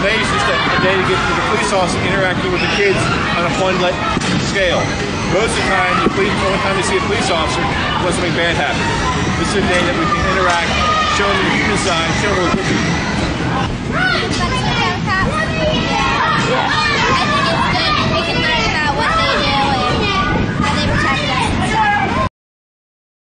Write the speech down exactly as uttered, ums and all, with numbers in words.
Today is just a, a day to get to the police officer interacting with the kids on a fun scale. Most of the time, the police, the only time they see a police officer when something bad happens. This is a day that we can interact, show them the human side, show them